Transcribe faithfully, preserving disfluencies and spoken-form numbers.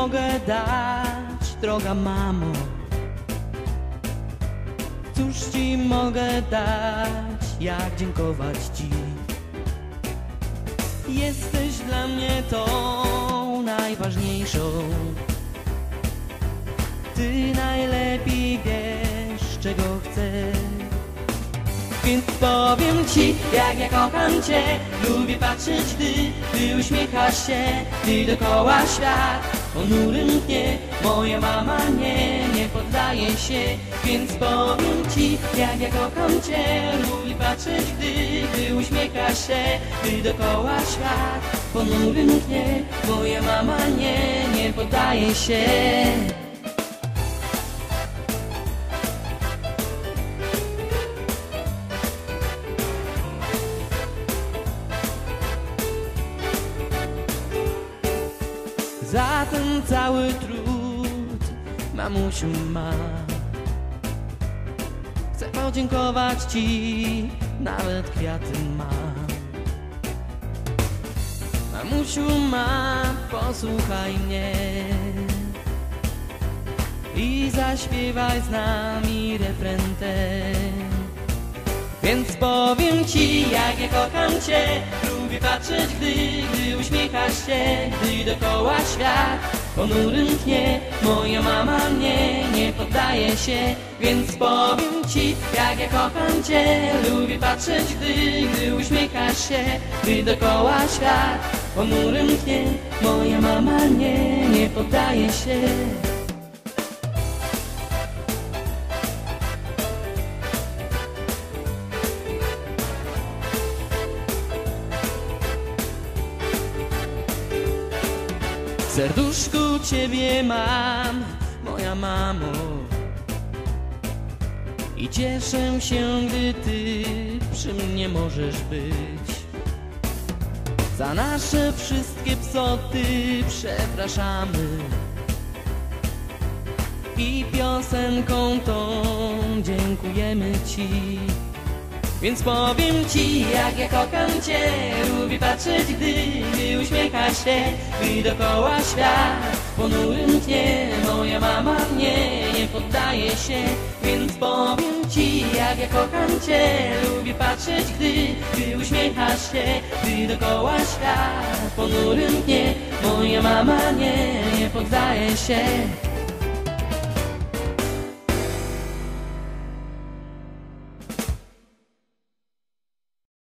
mogę dać, droga mamo? Cóż ci mogę dać, jak dziękować ci? Jesteś dla mnie tą najważniejszą. Ty najlepiej wiesz, czego chcę. Więc powiem ci, jak ja kocham cię. Lubię patrzeć, gdy ty uśmiechasz się, gdy dookoła świat ponurym dnie. Moja mama nie, nie poddaje się. Więc powiem ci, jak ja kocham cię. Lubię patrzeć, gdy ty uśmiechasz się, gdy dookoła świat ponurym dnie. Moja mama nie, nie poddaje się. Za ten cały trud, mamusiu ma, chcę podziękować ci, nawet kwiaty ma. Mamusiu ma, posłuchaj mnie i zaśpiewaj z nami refren ten. Więc powiem ci, jak ja kocham cię. Lubię patrzeć, gdy, gdy uśmiechasz się, gdy dookoła świat ponurym tnie. Moja mama mnie nie poddaje się. Więc powiem ci, jak ja kocham cię. Lubię patrzeć, gdy, gdy uśmiechasz się, gdy dookoła świat ponurym tnie. Moja mama nie, nie poddaje się. W serduszku ciebie mam, moja mamo, i cieszę się, gdy ty przy mnie możesz być. Za nasze wszystkie psoty przepraszamy i piosenką tą dziękujemy ci. Więc powiem ci, jak ja kocham cię. Lubię patrzeć, gdy, gdy uśmiechasz się, gdy dookoła świat ponurym tnie. Moja mama mnie nie poddaje się. Więc powiem ci, jak ja kocham cię. Lubię patrzeć, gdy, gdy uśmiechasz się, gdy dookoła świat ponurym tnie. Moja mama nie, nie poddaje się.